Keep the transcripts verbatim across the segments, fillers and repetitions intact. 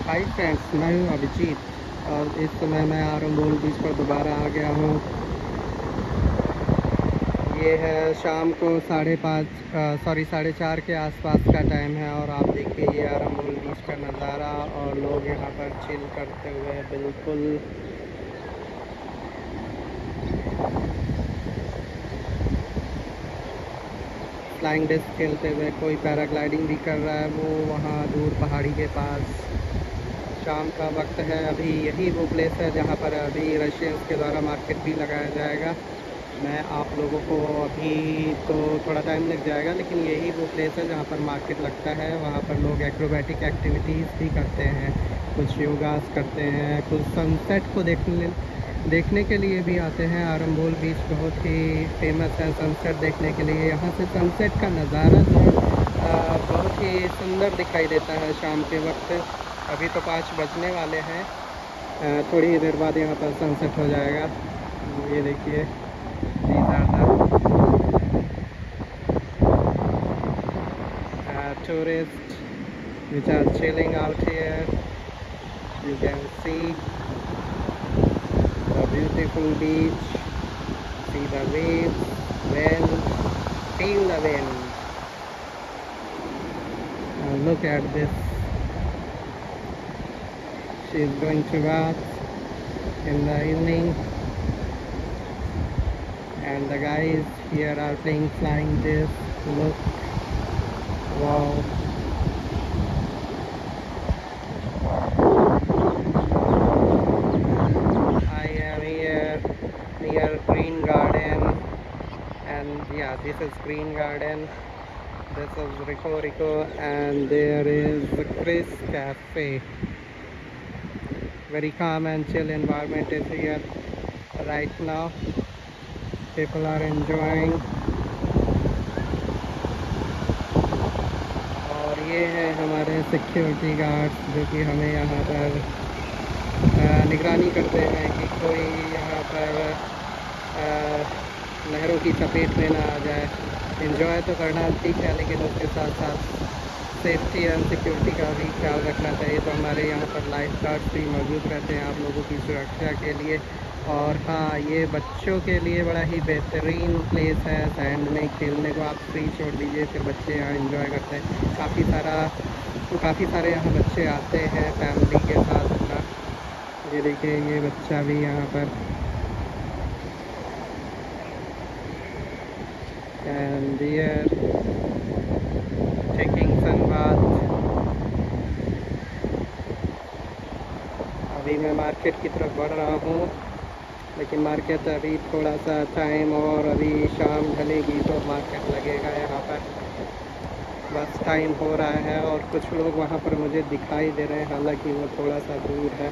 Hi friends, मैं हूँ अभिजीत और इस समय मैं आरंबोल बीच पर दोबारा आ गया हूँ। ये है शाम को साढ़े पाँच सॉरी साढ़े चार के आसपास का टाइम है और आप देखिए ये आरंबोल बीच का नज़ारा और लोग यहाँ पर चिल करते हुए बिल्कुल फ्लाइंग डिस्क खेलते हुए, कोई पैराग्लाइडिंग भी कर रहा है वो वहाँ दूर पहाड़ी के पास। शाम का वक्त है, अभी यही वो प्लेस है जहाँ पर अभी रशियंस के द्वारा मार्केट भी लगाया जाएगा। मैं आप लोगों को अभी तो थोड़ा टाइम लग जाएगा, लेकिन यही वो प्लेस है जहाँ पर मार्केट लगता है। वहाँ पर लोग एक्रोबैटिक एक्टिविटीज़ भी करते हैं, कुछ योगास करते हैं, कुछ सनसेट को देखने देखने के लिए भी आते हैं। आरंबोल बीच बहुत ही फेमस है सनसेट देखने के लिए। यहाँ से सनसेट का नज़ारा जो है बहुत ही सुंदर दिखाई देता है शाम के वक्त। अभी तो पाँच बजने वाले हैं, थोड़ी ही देर बाद यहाँ पर सनसेट हो जाएगा। ये देखिए, these are the uh, tourists which are chilling out here. You can see the beautiful beach, see the waves, wind, feel the wind. Uh, look at this. She is going to bath in the evening. And the guys here are playing flying disc. Look, wow. I am here near Green Garden, and yeah, this is Green Garden. This is Rico Rico, and there is the Chris Cafe. Very calm and chill environment is here right now. People are enjoying. और ये है हमारे security guards जो कि हमें यहाँ पर निगरानी करते हैं कि कोई यहाँ पर नहरों की चपेट में ना आ जाए। एंजॉय तो करना ठीक है, लेकिन उसके साथ साथ सेफ्टी एंड सिक्योरिटी का भी ख्याल रखना चाहिए। तो हमारे यहाँ पर लाइफ गार्ड्स भी मौजूद रहते हैं आप लोगों की सुरक्षा के लिए। और हाँ, ये बच्चों के लिए बड़ा ही बेहतरीन प्लेस है। सैंड में खेलने को आप फ्री छोड़ दीजिए, फिर बच्चे यहाँ एंजॉय करते हैं। काफ़ी सारा काफ़ी सारे यहाँ बच्चे आते हैं फैमिली के साथ अपना। ये देखिए, ये बच्चा भी यहाँ पर, and here taking sun bath. अभी मैं मार्केट की तरफ बढ़ रहा हूँ, लेकिन मार्केट अभी थोड़ा सा टाइम और अभी शाम ढलेगी तो मार्केट लगेगा यहाँ पर। बस टाइम हो रहा है और कुछ लोग वहाँ पर मुझे दिखाई दे रहे हैं, हालांकि वो थोड़ा सा दूर है।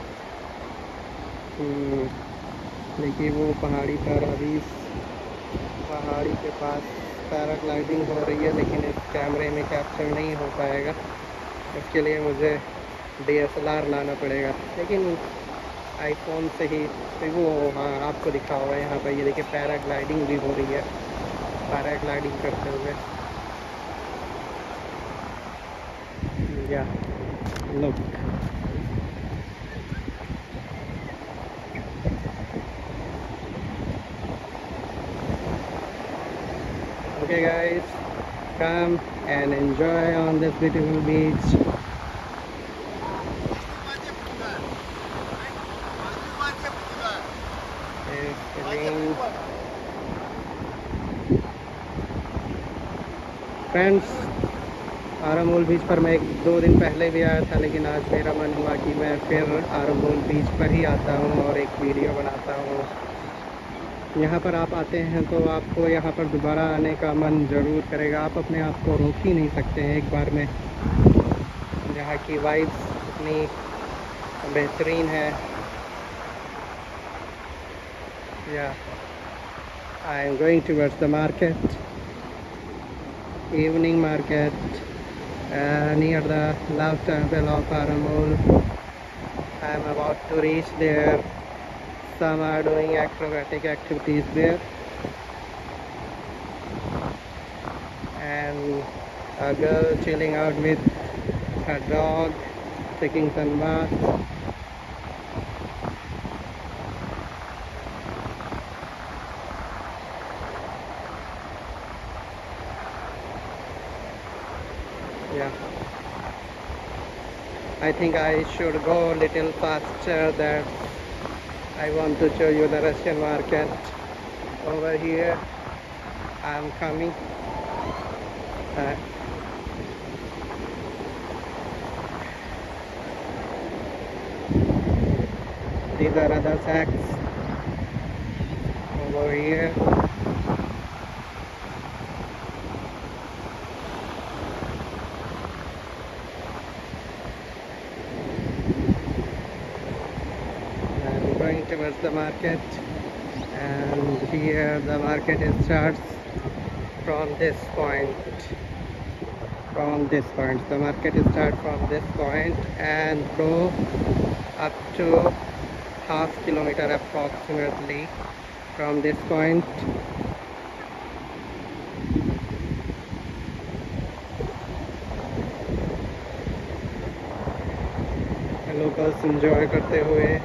देखिए, वो पहाड़ी पर अभी पहाड़ी के पास पैराग्लाइडिंग हो रही है, लेकिन इस कैमरे में कैप्चर नहीं हो पाएगा। इसके लिए मुझे डी एस एल आर लाना पड़ेगा, लेकिन आईफोन से ही वो हाँ आपको दिखा हुआ है यहाँ पर। ये देखिए, पैराग्लाइडिंग भी हो रही है, पैराग्लाइडिंग करते हुए। Yeah look, okay guys, come and enjoy on this beautiful beach. Friends, Arambol beach पर मैं एक दो दिन पहले भी आया था, लेकिन आज मेरा मन हुआ कि मैं फिर आरंबोल बीच पर ही आता हूँ और एक वीडियो बनाता हूँ। यहाँ पर आप आते हैं तो आपको यहाँ पर दोबारा आने का मन ज़रूर करेगा। आप अपने आप को रोक ही नहीं सकते हैं एक बार में। यहाँ की वाइब्स इतनी बेहतरीन है। Yeah I am going towards the market, evening market uh, near the Love Temple of Arambol. I am about to reach there. Some are doing acrobatic activities there, and a girl chilling out with her dog taking some bath. Yeah, I think I should go a little faster. That I want to show you the Russian market over here. I'm coming. Uh, these are other sacks over here. I'm going towards the market, and here the market starts from this point. From this point, the market starts from this point and go up to half kilometer approximately from this point. Locals enjoy करते हुए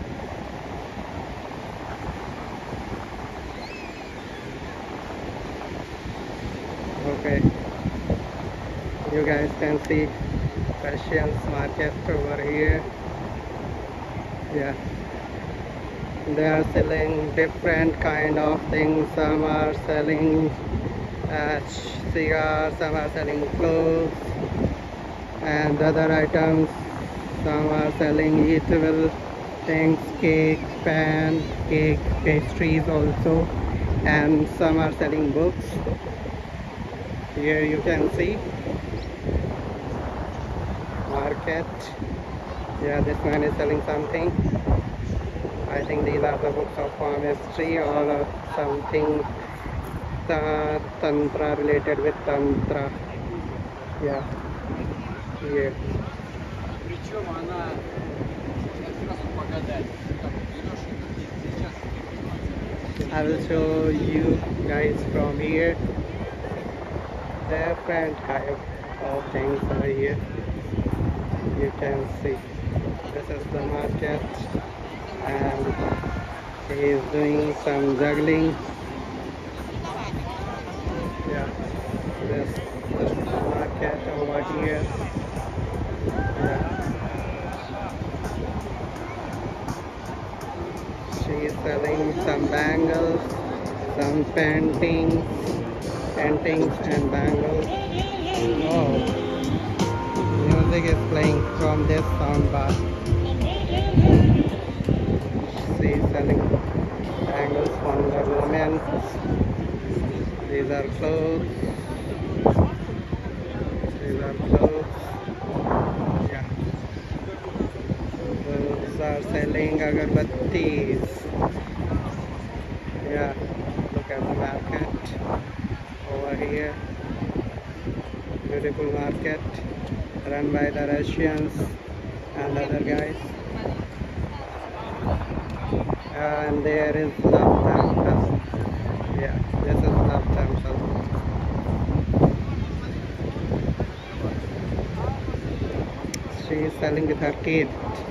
okay, you guys can see Russians market over here. Yeah, they are selling different kind of things. Some are selling uh, cigars, some are selling clothes and other items. Some are selling eatable things, cake, pan, cake, pastries also, and some are selling books. Here you can see market. Yeah, this man is selling something. I think these are the books of palmistry or uh, something uh, tantra, related with tantra. Yeah, here. I will show you guys from here. Different type of things are here. You can see this is the market, and he is doing some juggling. Yeah, this is the market over here. Yeah. She is selling some bangles, some paintings, paintings and bangles. Oh, music is playing from this sound bar. She is selling bangles from the women. These are clothes. These are clothes. Yeah. Those are selling agarbattis. Yeah. Look at the market over here. Beautiful market run by the Russians and other guys. Uh, and there is Love Temple. Yeah, this is Love Temple. She is selling with her kid.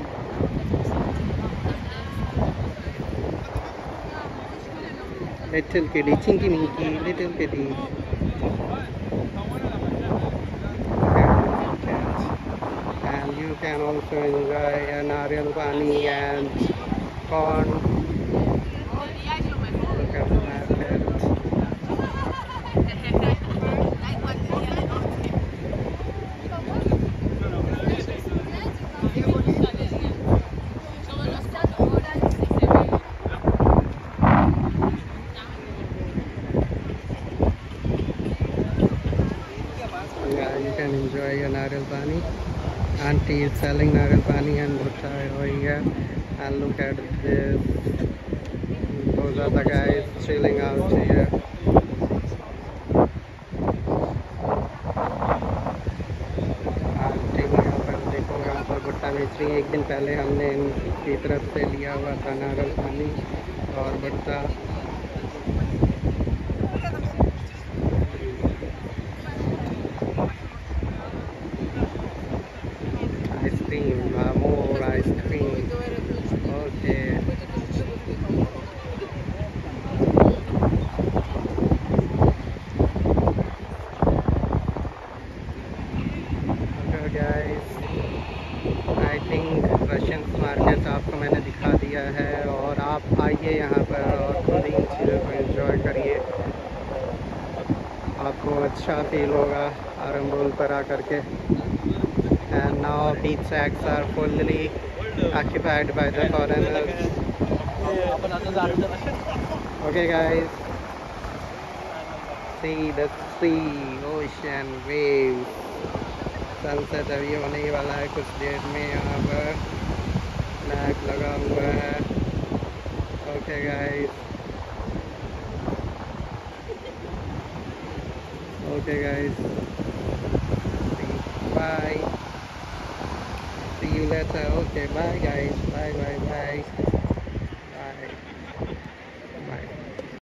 Little kitty, chinky minky, little kitty. And you can also enjoy a nariyal pani and corn. Look at the market. Yeah, you can enjoy a nariyal pani. Auntie is selling nariyal pani and bhutta over here. And look at this. Those are the guys chilling out here. Aunty यहाँ पर देखो, यहाँ पर भुट्टा बेच रही है। एक दिन पहले हमने इनकी तरफ से लिया हुआ था नारियल पानी और भुट्टा। Ice cream guys I think Russian market आपको मैंने दिखा दिया है, और आप आइए यहाँ पर और खुद ही इन चीज़ों को एंजॉय करिए। आपको अच्छा फील होगा आरंबोल पर आकर के। And now beach shacks are fully occupied by the foreigners. Okay guys, see the sea, ocean, waves. Sunset अभी होने ही वाला है कुछ देर में। यहाँ पर फ्लैग लगा हुआ है। Okay guys, okay guys, bye, see you later. Okay bye guys, bye bye.